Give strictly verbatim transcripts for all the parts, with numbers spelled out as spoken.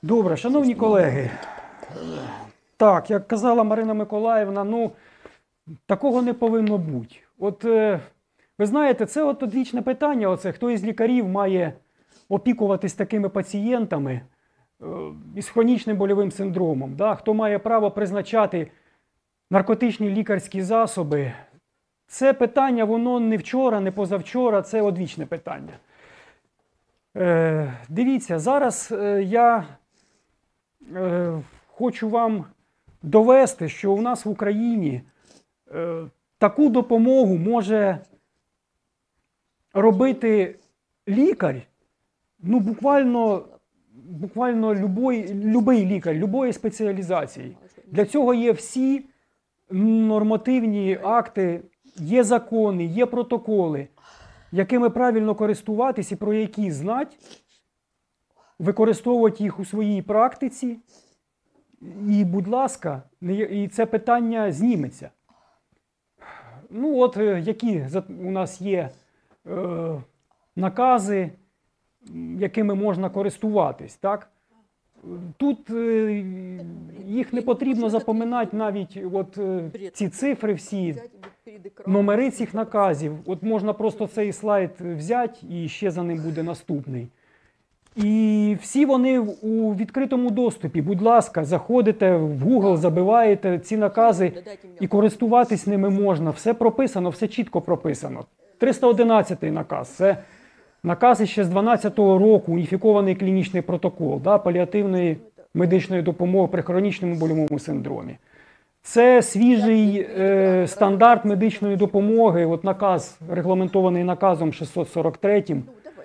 Добре, шановні колеги, так, як казала Марина Миколаївна, ну, такого не повинно бути. От, е, ви знаєте, це от одвічне питання, оце, хто із лікарів має опікуватись такими пацієнтами е, із хронічним больовим синдромом, да? Хто має право призначати наркотичні лікарські засоби. Це питання, воно не вчора, не позавчора, це одвічне питання. Е, дивіться, зараз е, я е, хочу вам довести, що у нас в Україні е, таку допомогу може робити лікар, ну буквально, буквально любой, любий лікар, любої спеціалізації. Для цього є всі нормативні акти, є закони, є протоколи, якими правильно користуватись і про які знати, використовувати їх у своїй практиці. І, будь ласка, і це питання зніметься. Ну от, які у нас є е, накази, якими можна користуватись, так? Тут е, їх не потрібно запоминати навіть от, е, ці цифри всі, номери цих наказів. От можна просто цей слайд взяти і ще за ним буде наступний. І всі вони у відкритому доступі. Будь ласка, заходите в Google, забиваєте ці накази і користуватись ними можна. Все прописано, все чітко прописано. триста одинадцятий наказ. Це наказ ще з дванадцятого року, уніфікований клінічний протокол, да, паліативної медичної допомоги при хронічному больовому синдромі. Це свіжий е, стандарт медичної допомоги, от наказ, регламентований наказом шістсот сорок третім.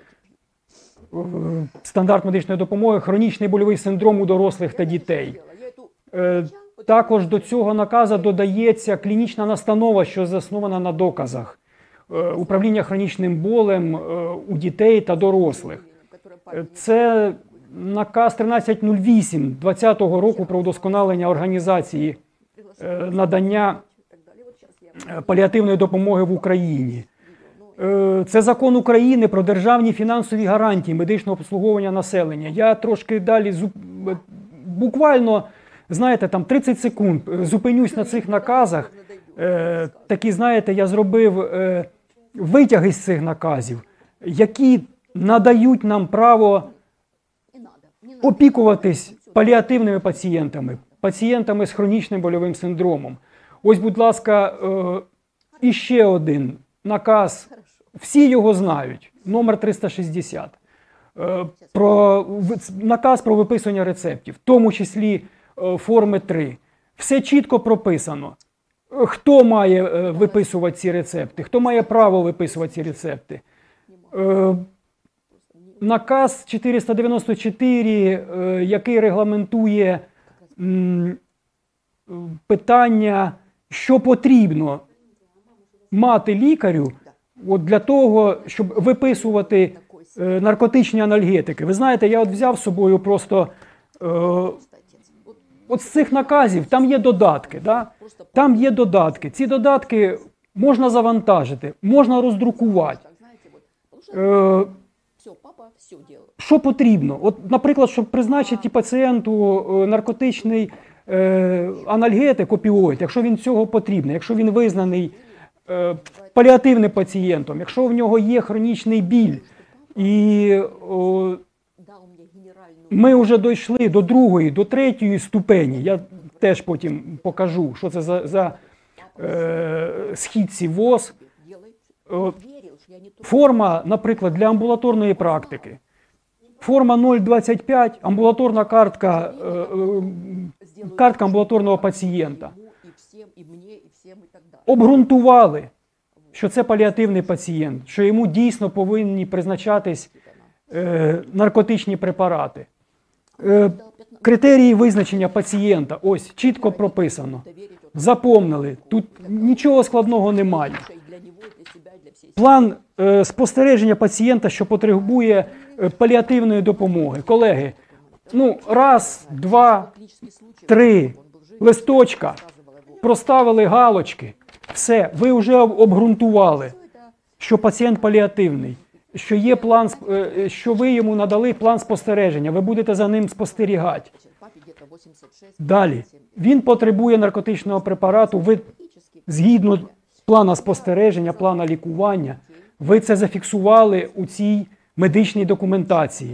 Стандарт медичної допомоги, хронічний больовий синдром у дорослих та дітей. Е, також до цього наказу додається клінічна настанова, що заснована на доказах. Е, управління хронічним болем е, у дітей та дорослих. Е, це наказ тринадцять нуль вісім двадцятого року про удосконалення організації е, надання паліативної допомоги в Україні. Це закон України про державні фінансові гарантії медичного обслуговування населення. Я трошки далі, буквально, знаєте, там тридцять секунд зупинюсь на цих наказах. Такі, знаєте, я зробив витяги з цих наказів, які надають нам право опікуватись паліативними пацієнтами, пацієнтами з хронічним больовим синдромом. Ось, будь ласка, іще один наказ. Всі його знають, номер триста шістдесят. Про, наказ про виписування рецептів, в тому числі форми три. Все чітко прописано. Хто має виписувати ці рецепти, хто має право виписувати ці рецепти. Наказ чотириста дев'яносто чотири, який регламентує питання, що потрібно мати лікарю, от для того, щоб виписувати е, наркотичні анальгетики. Ви знаєте, я от взяв з собою просто е, от з цих наказів, там є додатки. Да? Там є додатки. Ці додатки можна завантажити, можна роздрукувати. Е, що потрібно? От, наприклад, щоб призначити пацієнту наркотичний е, анальгетик, опіоїд, якщо він цього потрібен, якщо він визнаний паліативним пацієнтом, якщо в нього є хронічний біль, і о, ми вже дійшли до другої, до третьої ступені, я теж потім покажу, що це за, за е, східці ВОЗ. О, форма, наприклад, для амбулаторної практики. Форма нуль двадцять п'ять, амбулаторна картка, е, е, картка амбулаторного пацієнта. Обґрунтували, що це паліативний пацієнт, що йому дійсно повинні призначатись е, наркотичні препарати. Е, критерії визначення пацієнта, ось, чітко прописано. Запомнили, тут нічого складного немає. План е, спостереження пацієнта, що потребує е, паліативної допомоги. Колеги, ну, раз, два, три листочка, проставили галочки. Все, ви вже обґрунтували, що пацієнт паліативний. що є план, е, що ви йому надали план спостереження, ви будете за ним спостерігати. Далі. Він потребує наркотичного препарату, ви згідно плана спостереження, плана лікування, ви це зафіксували у цій медичній документації.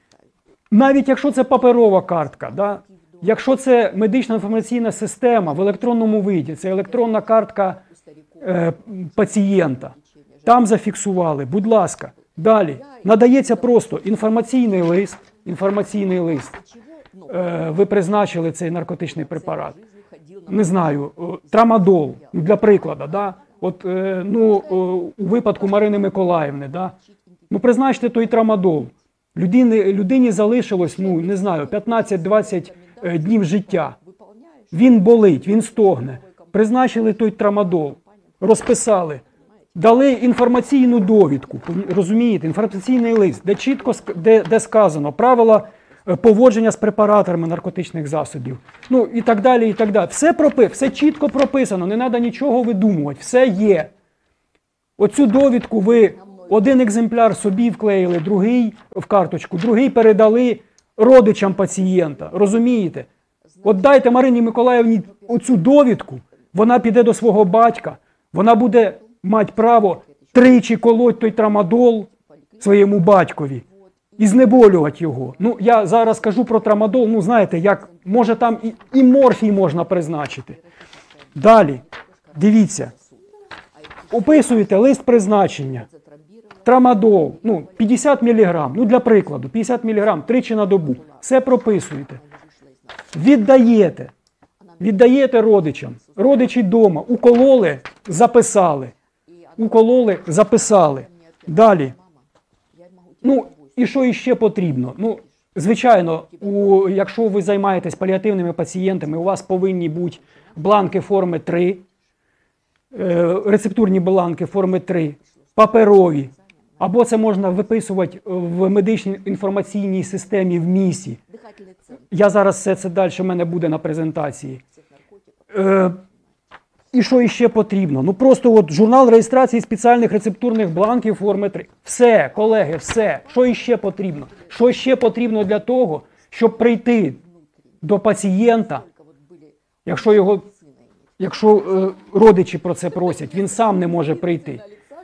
Навіть якщо це паперова картка, да? Якщо це медична інформаційна система в електронному виді, це електронна картка е, пацієнта, там зафіксували, будь ласка. Далі. Надається просто інформаційний лист, інформаційний лист. Е, ви призначили цей наркотичний препарат. Не знаю, трамадол, для прикладу, да? От, е, ну, у випадку Марини Миколаївни, да? Ну, призначте той трамадол. Людині, людині залишилось, ну, не знаю, п'ятнадцять-двадцять днів життя. Він болить, він стогне. Призначили той трамадол, розписали, дали інформаційну довідку, розумієте, інформаційний лист, де чітко де, де сказано правила поводження з препараторами наркотичних засобів. Ну, і так далі, і так далі. Все пропи, все чітко прописано, не треба нічого видумувати, все є. Оцю довідку ви один екземпляр собі вклеїли, другий в карточку, другий передали родичам пацієнта. Розумієте? От дайте Марині Миколаївні оцю довідку, вона піде до свого батька, вона буде мати право тричі колоть той трамадол своєму батькові і знеболювати його. Ну, я зараз кажу про трамадол, ну, знаєте, як, може там і, і морфій можна призначити. Далі, дивіться, описуєте лист призначення. Трамадол, ну, п'ятдесят міліграм, ну, для прикладу, п'ятдесят міліграм, тричі на добу. Все прописуєте. Віддаєте. Віддаєте родичам. Родичі вдома. Укололи, записали. Укололи, записали. Далі. Ну, і що іще потрібно? Ну, звичайно, у, якщо ви займаєтесь паліативними пацієнтами, у вас повинні бути бланки форми три, е, рецептурні бланки форми три, паперові. Або це можна виписувати в медичній інформаційній системі в МІСі. Я зараз все це далі в мене буде на презентації. Е, і що іще потрібно? Ну просто от журнал реєстрації спеціальних рецептурних бланків форми три. Все, колеги, все. Що іще потрібно? Що ще потрібно для того, щоб прийти до пацієнта, якщо його, якщо е, родичі про це просять, він сам не може прийти.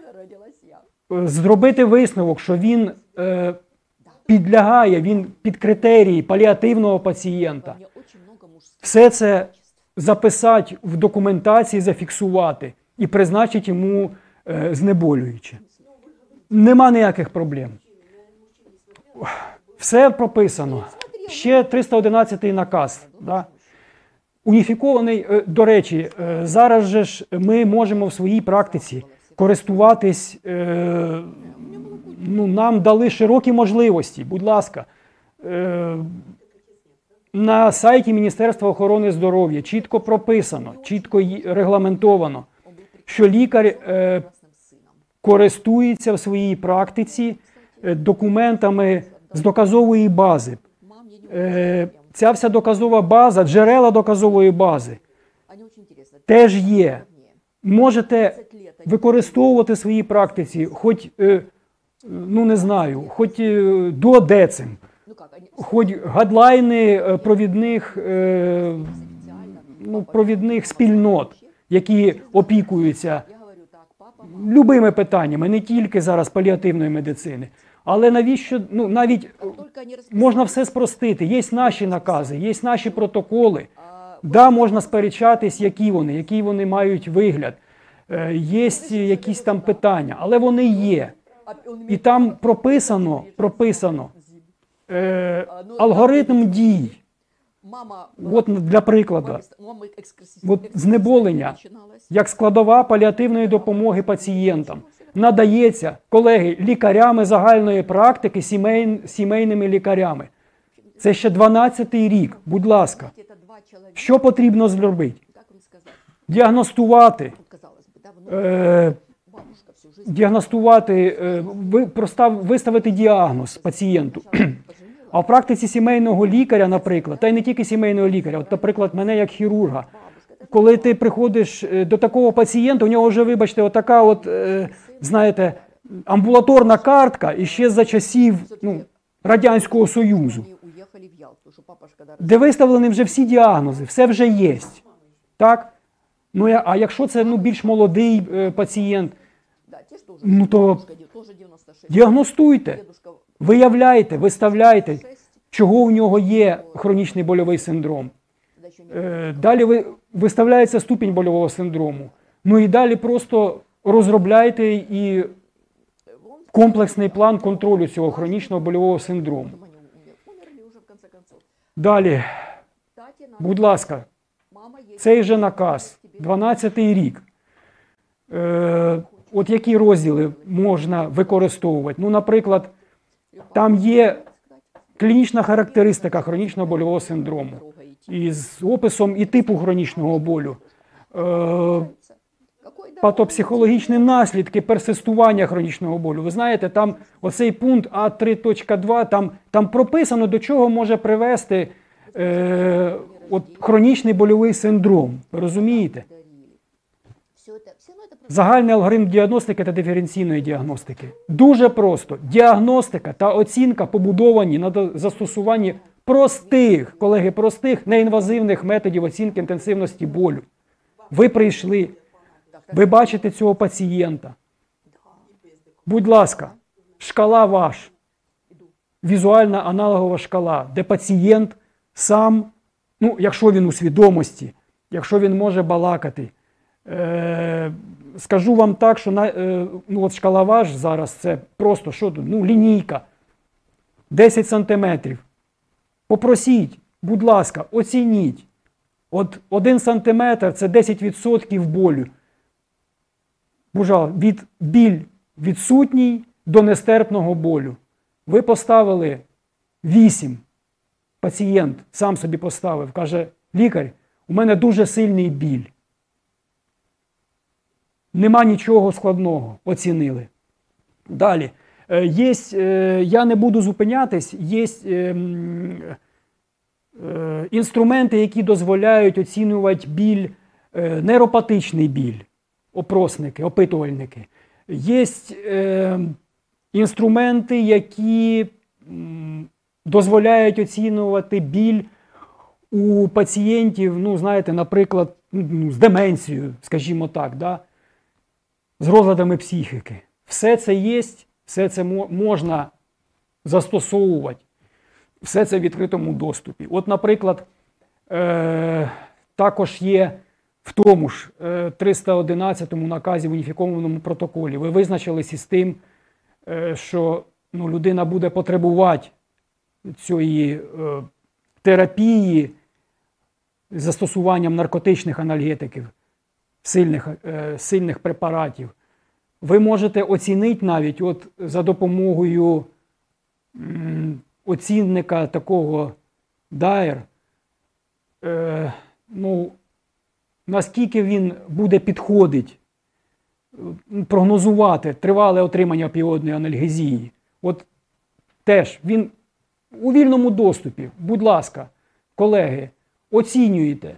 Зробити висновок, що він е, підлягає, він під критерії паліативного пацієнта. Все це записати в документації, зафіксувати і призначити йому е, знеболююче. Нема ніяких проблем. Все прописано. Ще триста одинадцятий наказ. Да? Уніфікований, е, до речі, е, зараз же ж ми можемо в своїй практиці користуватись, е, ну, нам дали широкі можливості, будь ласка. Е, на сайті Міністерства охорони здоров'я чітко прописано, чітко регламентовано, що лікар е, користується в своїй практиці е, документами з доказової бази. Е, ця вся доказова база, джерела доказової бази теж є. Можете використовувати в своїй практиці, хоч, е, ну не знаю, хоч е, до децим, хоч гадлайни провідних, е, ну, провідних спільнот, які опікуються любими питаннями, не тільки зараз паліативної медицини. Але навіщо, ну, навіть можна все спростити. Є наші накази, є наші протоколи. Да, можна сперечатись, які вони, який вони мають вигляд. Е, є якісь там питання, але вони є. І там прописано, прописано е, алгоритм дій. От для прикладу, от знеболення, як складова паліативної допомоги пацієнтам, надається, колеги, лікарями загальної практики, сімей, сімейними лікарями. Це ще дванадцятий рік, будь ласка. Що потрібно зробити? Діагностувати, е, діагностувати, е, ви, простав, виставити діагноз пацієнту. А в практиці сімейного лікаря, наприклад, та й не тільки сімейного лікаря, от, наприклад, мене як хірурга, коли ти приходиш до такого пацієнта, у нього вже, вибачте, отака от, е, знаєте, амбулаторна картка іще за часів ну, Радянського Союзу, де виставлені вже всі діагнози, все вже є. Так? Ну, а якщо це ну, більш молодий е, пацієнт, ну то діагностуйте, виявляйте, виставляйте, чого у нього є хронічний больовий синдром. Е, далі ви, виставляється ступінь больового синдрому. Ну і далі просто розробляйте і комплексний план контролю цього хронічного больового синдрому. Далі, будь ласка, цей же наказ, дванадцятий рік. Е, от які розділи можна використовувати? Ну, наприклад, там є клінічна характеристика хронічного больового синдрому із описом і типу хронічного болю. Е, патопсихологічні наслідки персистування хронічного болю. Ви знаєте, там оцей пункт А три точка два, там, там прописано, до чого може привести е, от, хронічний больовий синдром. Ви розумієте? Загальний алгоритм діагностики та диференційної діагностики. Дуже просто. Діагностика та оцінка побудовані на застосуванні простих, колеги, простих, неінвазивних методів оцінки інтенсивності болю. Ви прийшли, ви бачите цього пацієнта. Будь ласка, шкала ваш. Візуальна аналогова шкала, де пацієнт сам, ну, якщо він у свідомості, якщо він може балакати. Е, скажу вам так, що на, е, ну, от шкала ваш зараз це просто, що тут, ну, лінійка. десять сантиметрів. Попросіть, будь ласка, оцініть. От один сантиметр – це десять відсотків болю. Бужа, від біль відсутній до нестерпного болю. Ви поставили вісім. Пацієнт сам собі поставив. Каже, лікар, у мене дуже сильний біль. Нема нічого складного. Оцінили. Далі. Є, я не буду зупинятись, є інструменти, які дозволяють оцінювати біль, нейропатичний біль, опросники, опитувальники. Є інструменти, які дозволяють оцінювати біль у пацієнтів, ну, знаєте, наприклад, ну, з деменцією, скажімо так, да? З розладами психіки. Все це є, все це можна застосовувати, все це в відкритому доступі. От, наприклад, е- також є в тому ж е триста одинадцятому наказі в уніфікованому протоколі. Ви визначились із тим, е що ну, людина буде потребувати цієї е терапії з застосуванням наркотичних анальгетиків, сильних, е сильних препаратів. Ви можете оцінити навіть от за допомогою м, оцінника такого Дайер, е, ну, наскільки він буде підходити, прогнозувати тривале отримання опіоїдної анальгезії. От теж він у вільному доступі. Будь ласка, колеги, оцінюйте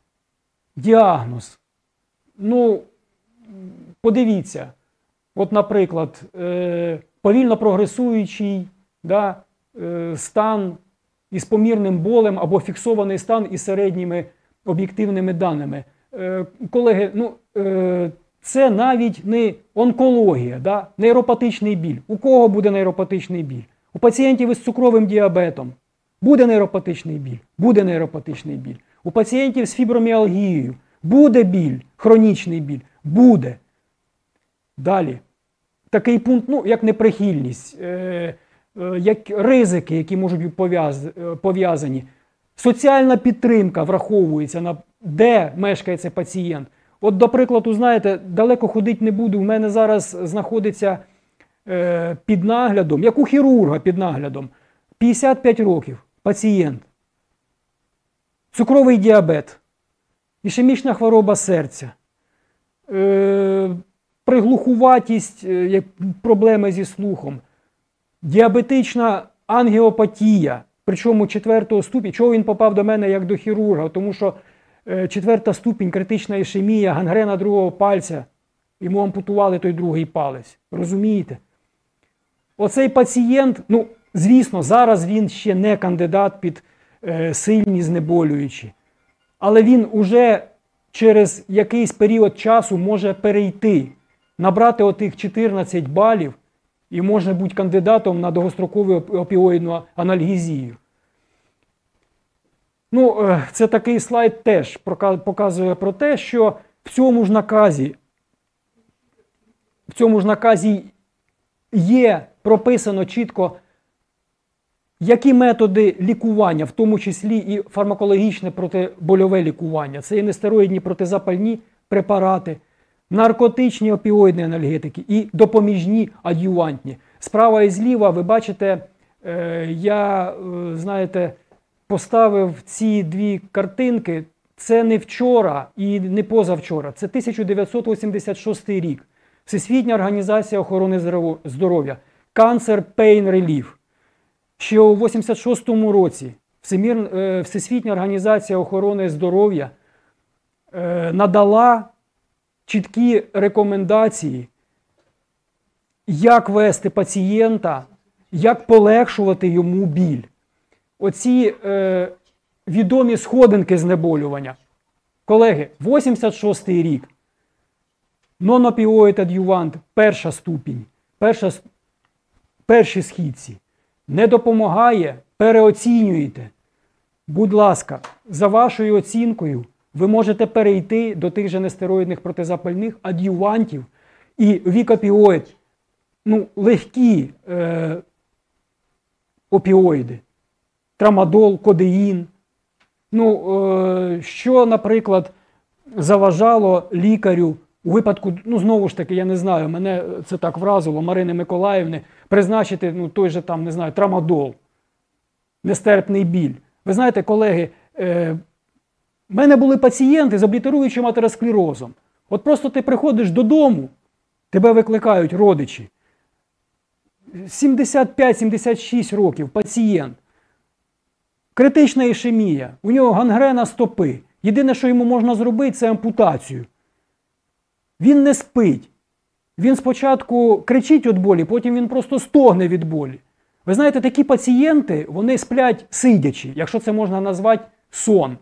діагноз. Ну, подивіться. От, наприклад, е, повільно прогресуючий да, е, стан із помірним болем або фіксований стан із середніми об'єктивними даними. Е, колеги, ну, е, це навіть не онкологія, да, нейропатичний біль. У кого буде нейропатичний біль? У пацієнтів із цукровим діабетом буде нейропатичний біль? Буде нейропатичний біль. У пацієнтів з фіброміалгією буде біль, хронічний біль? Буде. Далі. Такий пункт, ну, як неприхильність, е, е, як ризики, які можуть бути пов'язані. Соціальна підтримка враховується, на де мешкає цей пацієнт. От, до прикладу, знаєте, далеко ходити не буду, в мене зараз знаходиться е, під наглядом, як у хірурга під наглядом, п'ятдесят п'ять років пацієнт. Цукровий діабет, ішемічна хвороба серця, е, приглухуватість, проблеми зі слухом, діабетична ангіопатія, причому четвертого ступеня. Чого він попав до мене як до хірурга? Тому що четверта ступінь, критична ішемія, гангрена другого пальця, йому ампутували той другий палець. Розумієте? оцей пацієнт, ну, звісно, зараз він ще не кандидат під е, сильні знеболюючі, але він уже через якийсь період часу може перейти, набрати отих чотирнадцять балів і може бути кандидатом на довгострокову опіоїдну анальгезію. Ну, це такий слайд теж показує про те, що в цьому ж наказі, в цьому ж наказі є прописано чітко, які методи лікування, в тому числі і фармакологічне протибольове лікування. Це і нестероїдні протизапальні препарати, наркотичні опіоїдні анальгетики і допоміжні ад'ювантні. Справа і зліва, ви бачите, я, знаєте, поставив ці дві картинки. Це не вчора і не позавчора. Це тисяча дев'ятсот вісімдесят шостий рік. Всесвітня організація охорони здоров'я. Cancer Pain Relief. Ще у вісімдесят шостому році Всемір, Всесвітня організація охорони здоров'я надала чіткі рекомендації, як вести пацієнта, як полегшувати йому біль. Оці е, відомі сходинки знеболювання. Колеги, вісімдесят шостий рік. Non-opioid adjuvant, перша ступінь, перша, перші східці. Не допомагає, переоцінюєте. Будь ласка, за вашою оцінкою ви можете перейти до тих же нестероїдних протизапальних ад'ювантів і вік-опіоїд, ну, легкі е, опіоїди. Трамадол, кодеїн. Ну, е, що, наприклад, заважало лікарю у випадку, ну, знову ж таки, я не знаю, мене це так вразило, Марини Миколаївни, призначити, ну, той же там, не знаю, трамадол, нестерпний біль. Ви знаєте, колеги, е, в мене були пацієнти з облітеруючим атеросклерозом. От просто ти приходиш додому, тебе викликають родичі. сімдесят п'ять - сімдесят шість років, пацієнт. Критична ішемія, у нього гангрена стопи. Єдине, що йому можна зробити, це ампутацію. Він не спить. Він спочатку кричить від болі, потім він просто стогне від болі. Ви знаєте, такі пацієнти, вони сплять сидячи, якщо це можна назвати сон.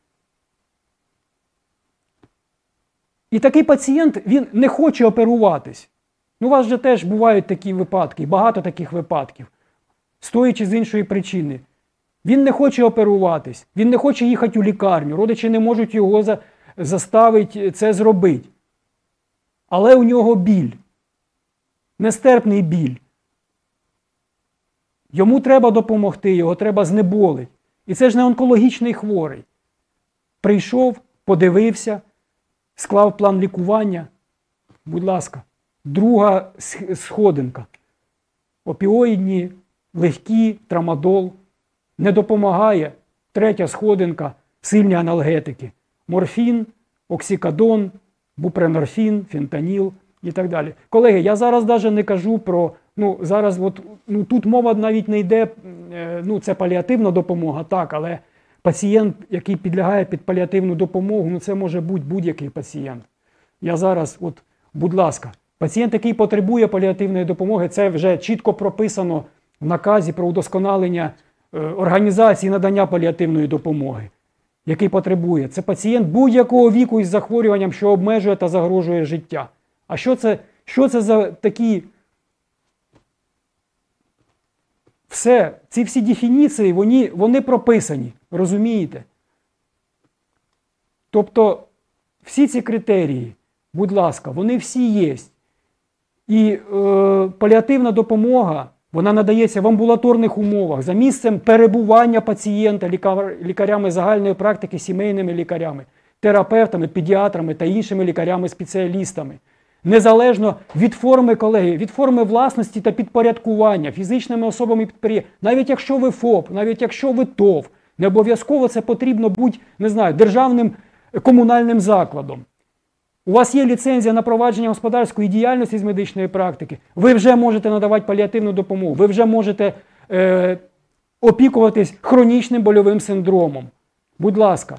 І такий пацієнт, він не хоче оперуватись. Ну, у вас же теж бувають такі випадки, багато таких випадків, стоячи з іншої причини. Він не хоче оперуватись, він не хоче їхати у лікарню, родичі не можуть його за, заставити це зробити. Але у нього біль, нестерпний біль. Йому треба допомогти, його треба знеболити. І це ж не онкологічний хворий. Прийшов, подивився, склав план лікування. Будь ласка, друга сходинка. Опіоїдні, легкі, трамадол. Не допомагає. Третя сходинка – сильні аналгетики. Морфін, оксикодон, бупренорфін, фентаніл і так далі. Колеги, я зараз навіть не кажу про, ну, зараз от, ну, тут мова навіть не йде, ну, це паліативна допомога, так, але пацієнт, який підлягає під паліативну допомогу, ну, це може бути будь-який пацієнт. Я зараз, от, будь ласка, пацієнт, який потребує паліативної допомоги, це вже чітко прописано в наказі про удосконалення організації надання паліативної допомоги, який потребує. Це пацієнт будь-якого віку із захворюванням, що обмежує та загрожує життя. А що це, що це за такі... Все, ці всі дефініції, вони, вони прописані, розумієте? Тобто, всі ці критерії, будь ласка, вони всі є. І е, паліативна допомога, вона надається в амбулаторних умовах, за місцем перебування пацієнта, лікар, лікарями загальної практики, сімейними лікарями, терапевтами, педіатрами та іншими лікарями-спеціалістами. Незалежно від форми, колеги, від форми власності та підпорядкування, фізичними особами підприємства. Навіть якщо ви ФОП, навіть якщо ви ТОВ, не обов'язково це потрібно бути, не знаю, державним комунальним закладом. У вас є ліцензія на провадження господарської діяльності з медичної практики, ви вже можете надавати паліативну допомогу, ви вже можете е, опікуватись хронічним больовим синдромом. Будь ласка.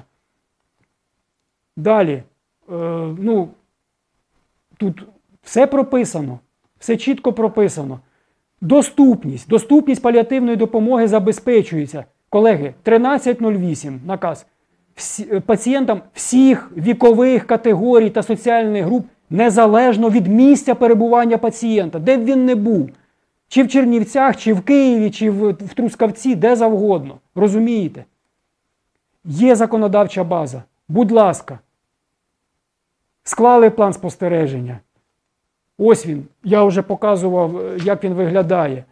Далі. Е, ну, тут все прописано, все чітко прописано. Доступність. Доступність паліативної допомоги забезпечується. Колеги, тринадцять нуль вісім наказ. Всі, пацієнтам всіх вікових категорій та соціальних груп незалежно від місця перебування пацієнта, де б він не був. Чи в Чернівцях, чи в Києві, чи в, в Трускавці, де завгодно. Розумієте? Є законодавча база. Будь ласка. Склали план спостереження. Ось він. Я вже показував, як він виглядає.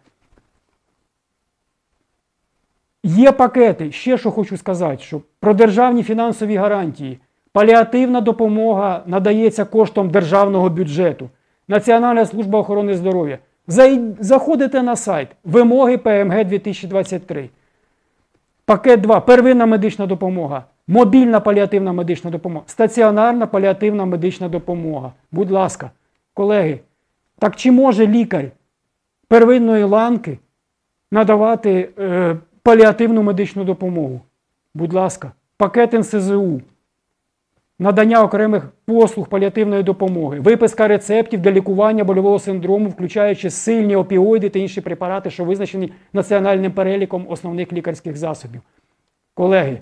Є пакети. Ще що хочу сказати, що про державні фінансові гарантії. Паліативна допомога надається коштом державного бюджету. Національна служба охорони здоров'я. Заходите на сайт. Вимоги Пе Ем Ге дві тисячі двадцять три. Пакет два. Первинна медична допомога. Мобільна паліативна медична допомога. Стаціонарна паліативна медична допомога. Будь ласка, колеги, так чи може лікар первинної ланки надавати е, паліативну медичну допомогу? Будь ласка, пакет Ен Се Зе У. Надання окремих послуг паліативної допомоги, виписка рецептів для лікування больового синдрому, включаючи сильні опіоїди та інші препарати, що визначені національним переліком основних лікарських засобів. Колеги,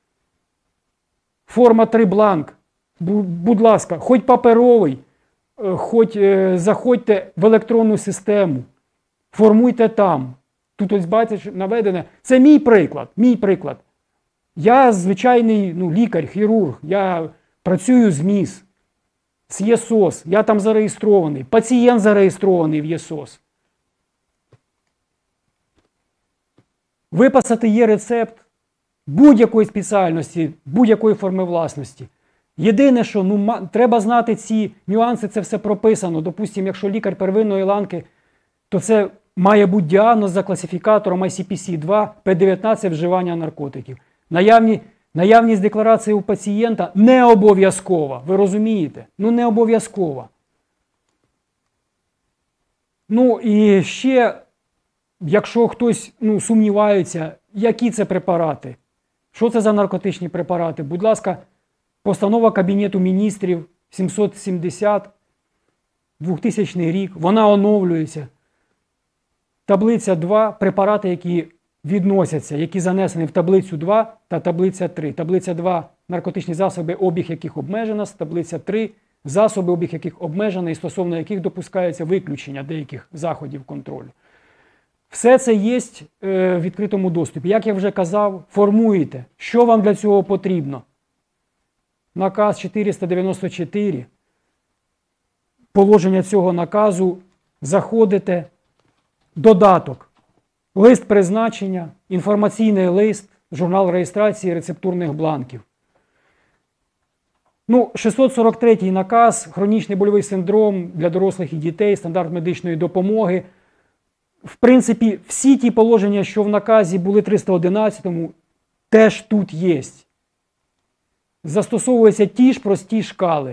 форма три бланк, будь ласка, хоч паперовий, хоч е, заходьте в електронну систему, формуйте там. Тут ось бачите наведене. Це мій приклад, мій приклад. Я звичайний ну, лікар, хірург, я працюю з Ем І С, з Є С О С, я там зареєстрований, пацієнт зареєстрований в Є С О С. Виписати є рецепт будь-якої спеціальності, будь-якої форми власності. Єдине, що ну, треба знати ці нюанси, це все прописано. Допустимо, якщо лікар первинної ланки, то це має бути діагноз за класифікатором Ай Сі Пі Сі два, Пе дев'ятнадцять вживання наркотиків. Наявні, наявність декларації у пацієнта не обов'язкова. Ви розумієте? Ну не обов'язкова. Ну і ще, якщо хтось ну, сумнівається, які це препарати, що це за наркотичні препарати, будь ласка, постанова Кабінету міністрів сімсот сімдесят, двохтисячний рік, вона оновлюється. Таблиця два, препарати, які відносяться, які занесені в таблицю два та таблиця три. Таблиця два – наркотичні засоби, обіг яких обмежено, таблиця три – засоби, обіг яких обмежено і стосовно яких допускається виключення деяких заходів контролю. Все це є в відкритому доступі. Як я вже казав, формуєте, що вам для цього потрібно. Наказ чотириста дев'яносто чотири, положення цього наказу, заходите, додаток, лист призначення, інформаційний лист, журнал реєстрації рецептурних бланків. Ну, шістсот сорок третій наказ, хронічний больовий синдром для дорослих і дітей, стандарт медичної допомоги. В принципі, всі ті положення, що в наказі були триста одинадцятому, теж тут є. Застосовуються ті ж прості шкали.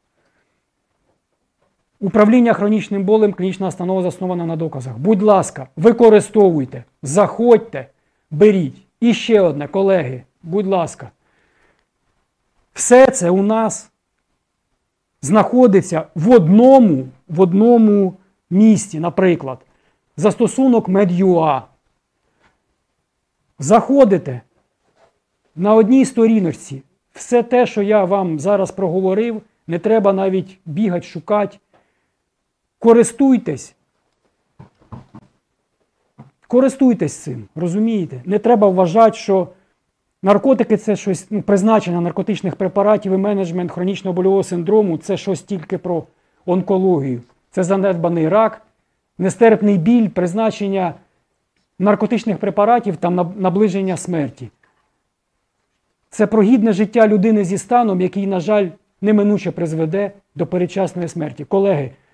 Управління хронічним болем, клінічна установа заснована на доказах. Будь ласка, використовуйте, заходьте, беріть. І ще одне, колеги, будь ласка. Все це у нас знаходиться в одному, в одному місці, наприклад. Застосунок Мед.ю.А. Заходите на одній сторіночці. Все те, що я вам зараз проговорив, не треба навіть бігати, шукати. Користуйтесь. Користуйтесь цим, розумієте? Не треба вважати, що наркотики – це щось, ну, призначення наркотичних препаратів і менеджмент хронічного больового синдрому – це щось тільки про онкологію. Це занедбаний рак, нестерпний біль, призначення наркотичних препаратів та наближення смерті. Це про гідне життя людини зі станом, який, на жаль, неминуче призведе до передчасної смерті. Колеги,